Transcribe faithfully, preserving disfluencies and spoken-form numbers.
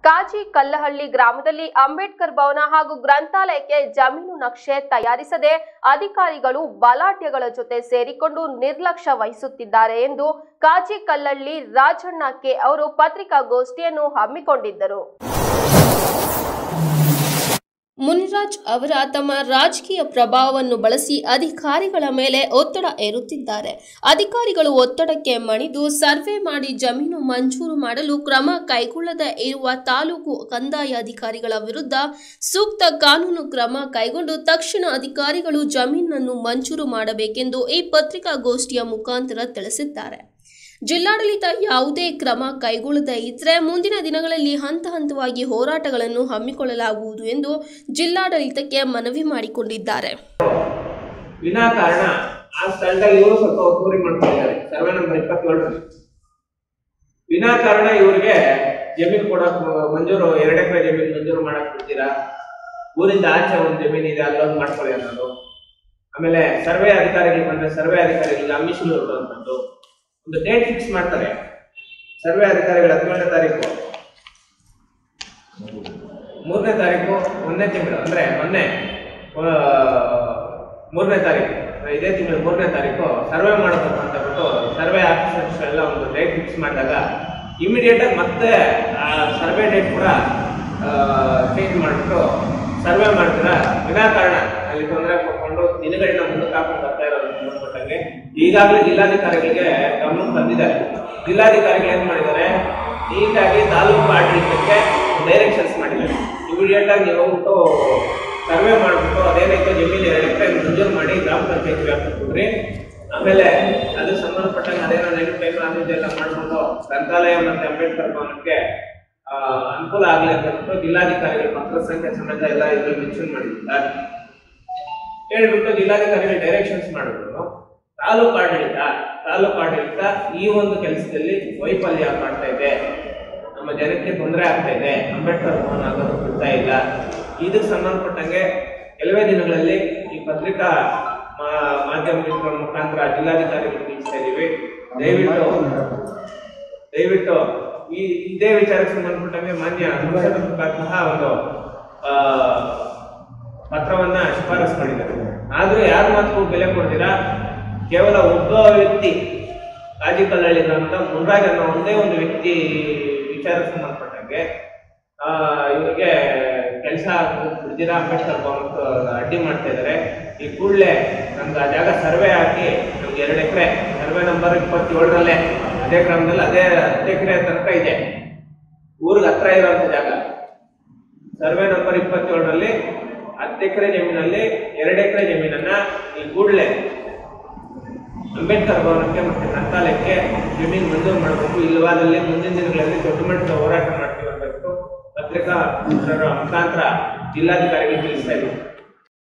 ಕಾಜಿ ಕಲ್ಲಹಳ್ಳಿ ಗ್ರಾಮದಲ್ಲಿ ಅಂಬೇಡ್ಕರ್ ಭವನ ಹಾಗೂ ಗ್ರಂಥಾಲಯಕ್ಕೆ ಜಮೀನು ನಕ್ಷೆ ತಯಾರಿಸದೆ ಅಧಿಕಾರಿಗಳು ಬಲಾಢ್ಯಗಳ ಜೊತೆ ಸೇರಿಕೊಂಡು ನಿರ್ಲಕ್ಷ್ಯ ವಹಿಸುತ್ತಿದ್ದಾರೆ ಎಂದು ಕಾಜಿ ಕಲ್ಲಹಳ್ಳಿ ರಾಜಣ್ಣ ಕೆ ಅವರು ಪತ್ರಿಕಾಗೋಷ್ಠಿಯನ್ನು ಹಮ್ಮಿಕೊಂಡಿದ್ದರು. ಮುನಿರಾಜ್ ಅವರ ತಮ್ಮ ರಾಜಕೀಯ ಪ್ರಭಾವವನ್ನು ಬಳಸಿ ಅಧಿಕಾರಿಗಳ ಮೇಲೆ ಒತ್ತಡ ಹೇರುತ್ತಿದ್ದಾರೆ. ಅಧಿಕಾರಿಗಳು ಒತ್ತಡಕ್ಕೆ ಮಣಿದು ಸರ್ವೆ ಮಾಡಿ ಜಮೀನು ಮಂಜೂರು ಮಾಡಲು ಕ್ರಮ ಕೈಗೊಳ್ಳದೇ ಇರುವ ತಾಲೂಕು ಕಂದಾಯ ಅಧಿಕಾರಿಗಳ ವಿರುದ್ಧ ಸೂಕ್ತ ಕಾನೂನು ಕ್ರಮ ಕೈಗೊಂಡು ತಕ್ಷಣ ಅಧಿಕಾರಿಗಳು ಜಮೀನನ್ನು ಮಂಜೂರು ಮಾಡಬೇಕೆಂದು ಈ ಪತ್ರಿಕಾಗೋಷ್ಠಿಯ ಮುಖಾಂತರ ತಿಳಿಸಿದ್ದಾರೆ. ಜಿಲ್ಲಾಡಳಿತ ಯಾವುದೇ ಕ್ರಮ ಕೈಗೊಳ್ಳದೇ ಇದ್ದರೆ ಮುಂದಿನ ದಿನಗಳಲ್ಲಿ ಹಂತ ಹಂತವಾಗಿ ಹೋರಾಟಗಳನ್ನು ಹಮ್ಮಿಕೊಳ್ಳಲಾಗುವುದು ಎಂದು ಜಿಲ್ಲಾಡಳಿತಕ್ಕೆ ಮನವಿ ಮಾಡಿಕೊಂಡಿದ್ದಾರೆ. ವಿನಾಕಾರಣ ಆ ಸ್ಥಳದಲ್ಲಿ ಇವರು ಸ್ವಲ್ಪ ಒತ್ತುವರಿ ಮಾಡ್ಕೊಂಡಿದ್ದಾರೆ. ಸರ್ವೆ ನಂಬರ್ ಇಪ್ಪತ್ತೇಳರಲ್ಲಿ ವಿನಾಕಾರಣ ಇವರಿಗೆ ಜಮೀನು ಕೊಡಕ್ ಮಂಜೂರು ಎರಡು ಎಕರೆ ಜಮೀನು ಮಂಜೂರು ಮಾಡಕ್ ಬಿಡ್ತೀರಾ? ಊರಿಂದ ಆಚೆ ಒಂದು ಜಮೀನು ಇದೆ, ಅಲ್ಲೊಂದು ಮಾಡ್ಕೊಳ್ಳಿ ಅನ್ನೋದು. ಆಮೇಲೆ ಸರ್ವೆ ಅಧಿಕಾರಿಗಳು ಬಂದ್ರೆ ಸರ್ವೆ ಅಧಿಕಾರಿಗಳಿಗೆ ಅಮಿಷನ್ ಇರುವಂತದ್ದು ಒಂದು ಡೇಟ್ ಫಿಕ್ಸ್ ಮಾಡ್ತಾರೆ. ಸರ್ವೆ ಅಧಿಕಾರಿಗಳು ಹದಿನೇಳನೇ ತಾರೀಕು ಮೂರನೇ ತಾರೀಕು ಒಂದನೇ ತಿಂಗಳು ಅಂದ್ರೆ ಮೊನ್ನೆ ಮೂರನೇ ತಾರೀಕು ಇದೇ ತಿಂಗಳು ಮೂರನೇ ತಾರೀಕು ಸರ್ವೆ ಮಾಡಬೇಕು ಅಂತ ಬಿಟ್ಟು ಸರ್ವೆ ಆಫೀಸರ್ಸ್ ಎಲ್ಲ ಒಂದು ಡೇಟ್ ಫಿಕ್ಸ್ ಮಾಡಿದಾಗ ಇಮಿಡಿಯೇಟ್ ಆಗಿ ಮತ್ತೆ ಆ ಸರ್ವೆ ಡೇಟ್ ಕೂಡ ಚೇಂಜ್ ಮಾಡಿಬಿಟ್ಟು ಸರ್ವೆ ಮಾಡ್ತೀರ ವಿನಾಕಾರಣ ಅಲ್ಲಿ ತೊಂದರೆ ಕೊಟ್ಕೊಂಡು ದಿನಗಳನ್ನ ಮುಂದಕ್ಕೆ ಹಾಕೊಂಡು ಬರ್ತಾ ಇರೋದು ಸಂಬಂಧಪಟ್ಟಂಗೆ ಈಗಾಗಲೇ ಜಿಲ್ಲಾಧಿಕಾರಿಗಳಿಗೆ ಗಮನ ಬಂದಿದ್ದಾರೆ. ಜಿಲ್ಲಾಧಿಕಾರಿಗಳು ಏನ್ ಮಾಡಿದ್ದಾರೆ, ನೀಟಾಗಿ ತಾಲೂಕು ಆಡಳಿತಕ್ಕೆ ಡೈರೆಕ್ಷನ್ಸ್ ಮಾಡಿದ್ದಾರೆ. ಇಮಿಡಿಯೇಟ್ ಆಗಿ ನೀವು ಹೋಗ್ಬಿಟ್ಟು ಸರ್ವೆ ಮಾಡಿಬಿಟ್ಟು ಅದೇನೈತೆ ಜಮೀನು ಎರಡು ಎಕರೆ ಮಂಜೂರು ಮಾಡಿ ಗ್ರಾಮ ಪಂಚಾಯತ್ ವ್ಯಾಪ್ತಿ ಕೊಡ್ರಿ. ಆಮೇಲೆ ಅದು ಸಂಬಂಧಪಟ್ಟಂಗೆ ಅದೇನೋ ನೆನಪು ಟೈಮ್ ಅದೆಲ್ಲ ಮಾಡ್ಕೊಂಡು ಗ್ರಂಥಾಲಯ ಮತ್ತೆ ಅಂಬೇಡ್ಕರ್ ಭವನಕ್ಕೆ ಅನುಕೂಲ ಆಗಲಿ ಅಂತ ಹೇಳ್ಬಿಟ್ಟು ಜಿಲ್ಲಾಧಿಕಾರಿಗಳ ಪತ್ರ ಸಂಖ್ಯೆ ಸಮೇತ ಎಲ್ಲ ಇದ್ರಲ್ಲಿ ಮೆನ್ಷನ್ ಮಾಡಿದ್ದಾರೆ. ಹೇಳ್ಬಿಟ್ಟು ಜಿಲ್ಲಾಧಿಕಾರಿಗಳು ಡೈರೆಕ್ಷನ್ಸ್ ಮಾಡಿದ್ರು. ತಾಲೂಕು ಆಡಳಿತ ತಾಲೂಕು ಆಡಳಿತ ಈ ಒಂದು ಕೆಲಸದಲ್ಲಿ ವೈಫಲ್ಯ ಮಾಡ್ತಾ ಇದೆ, ನಮ್ಮ ಜನಕ್ಕೆ ತೊಂದರೆ ಆಗ್ತಾ ಇದೆ, ಅಂಬೇಡ್ಕರ್ ಭವನ ಆಗೋದು ಬಿಡ್ತಾ ಇಲ್ಲ. ಇದಕ್ಕೆ ಸಂಬಂಧಪಟ್ಟಂಗೆ ಕೆಲವೇ ದಿನಗಳಲ್ಲಿ ಈ ಪತ್ರಿಕಾ ಮಾಧ್ಯಮಗಳ ಮುಖಾಂತರ ಜಿಲ್ಲಾಧಿಕಾರಿಗಳು ತಿಳಿಸ್ತಾ ಇದೀವಿ. ದಯವಿಟ್ಟು ದಯವಿಟ್ಟು ಈ ಇದೇ ವಿಚಾರಕ್ಕೆ ಸಂಬಂಧಪಟ್ಟಂಗೆ ಮಾನ್ಯ ಮುಖ್ಯಮಂತ್ರಿಗಳ ಒಂದು ಪತ್ರವನ್ನ ಶಿಫಾರಸು ಮಾಡಿದ್ದಾರೆ. ಆದ್ರೂ ಯಾರ ಮಾತು ಬೆಲೆ ಕೊಡ್ತೀರಾ? ಕೇವಲ ಒಬ್ಬ ವ್ಯಕ್ತಿ ಕಾಜಿ ಕಲ್ಲಹಳ್ಳಿ ಗ್ರಾಮದ ಮುನ್ರಾಜ್ ಅನ್ನೋ ಒಂದೇ ಒಂದು ವ್ಯಕ್ತಿ ವಿಚಾರಕ್ಕೆ ಸಂಬಂಧಪಟ್ಟಂಗೆ ಆ ಇವರಿಗೆ ಕೆಲಸ ಬಿಡ್ದಿರಾ ಅಂಬೇಡ್ಕರ್ ಭವನಕ್ಕೆ ಅಡ್ಡಿ ಮಾಡ್ತಾ ಇದ್ದಾರೆ. ಈ ಕೂಡಲೇ ನಮ್ಗೆ ಆ ಜಾಗ ಸರ್ವೆ ಹಾಕಿ ನಮ್ಗೆ ಎರಡು ಎಕರೆ ಸರ್ವೆ ನಂಬರ್ ಇಪ್ಪತ್ತೇಳರಲ್ಲೇ ಅದೇ ಗ್ರಾಮದಲ್ಲಿ ಅದೇ ಹತ್ತು ಎಕರೆ ತನಕ ಇದೆ, ಊರಿಗೆ ಹತ್ರ ಇರುವಂತ ಜಾಗ. ಸರ್ವೆ ನಂಬರ್ ಇಪ್ಪತ್ತೇಳರಲ್ಲಿ ಹತ್ತು ಎಕರೆ ಜಮೀನಲ್ಲಿ ಎರಡು ಎಕರೆ ಜಮೀನನ್ನ ಈ ಕೂಡಲೇ ಅಂಬೇಡ್ಕರ್ ಭವನಕ್ಕೆ ಮತ್ತೆ ಗ್ರಂಥಾಲಯಕ್ಕೆ ಜಮೀನು ಮಂಜೂರು ಮಾಡಬೇಕು. ಇಲ್ಲವಾದಲ್ಲಿ ಮುಂದಿನ ದಿನಗಳಲ್ಲಿ ದೊಡ್ಡ ಮಟ್ಟದ ಹೋರಾಟ ಮಾಡ್ತೀವಿ ಅಂತ ಪತ್ರಿಕಾ ಮುಖಾಂತರ ಜಿಲ್ಲಾಧಿಕಾರಿಗಳಿಗೆ ತಿಳಿಸ್ತಾ ಇದ್ದೀವಿ.